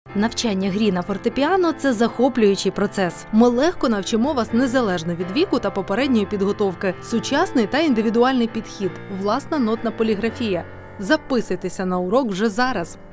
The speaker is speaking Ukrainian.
Навчання грі на фортепіано – це захоплюючий процес. Ми легко навчимо вас незалежно від віку та попередньої підготовки. Сучасний та індивідуальний підхід, власна нотна поліграфія. Записуйтеся на урок вже зараз.